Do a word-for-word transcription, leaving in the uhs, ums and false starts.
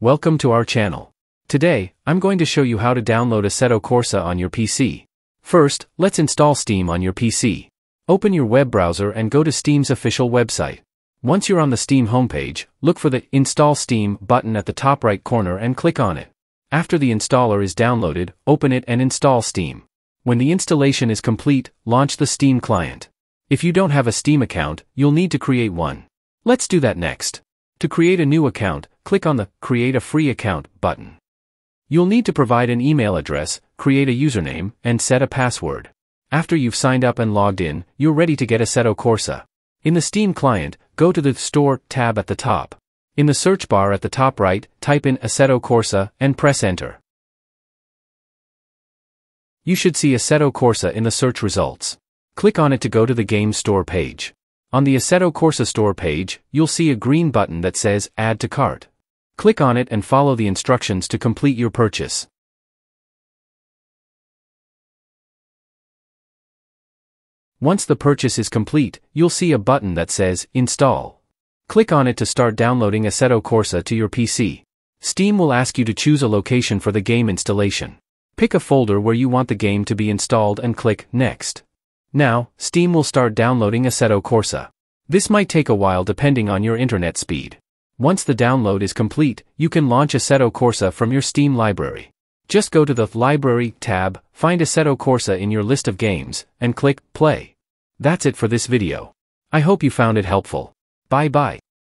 Welcome to our channel. Today, I'm going to show you how to download Assetto Corsa on your P C. First, let's install Steam on your P C. Open your web browser and go to Steam's official website. Once you're on the Steam homepage, look for the Install Steam button at the top right corner and click on it. After the installer is downloaded, open it and install Steam. When the installation is complete, launch the Steam client. If you don't have a Steam account, you'll need to create one. Let's do that next. To create a new account, click on the Create a Free Account button. You'll need to provide an email address, create a username, and set a password. After you've signed up and logged in, you're ready to get Assetto Corsa. In the Steam client, go to the Store tab at the top. In the search bar at the top right, type in Assetto Corsa and press Enter. You should see Assetto Corsa in the search results. Click on it to go to the Game Store page. On the Assetto Corsa Store page, you'll see a green button that says Add to Cart. Click on it and follow the instructions to complete your purchase. Once the purchase is complete, you'll see a button that says Install. Click on it to start downloading Assetto Corsa to your P C. Steam will ask you to choose a location for the game installation. Pick a folder where you want the game to be installed and click Next. Now, Steam will start downloading Assetto Corsa. This might take a while depending on your internet speed. Once the download is complete, you can launch Assetto Corsa from your Steam library. Just go to the Library tab, find Assetto Corsa in your list of games, and click Play. That's it for this video. I hope you found it helpful. Bye bye.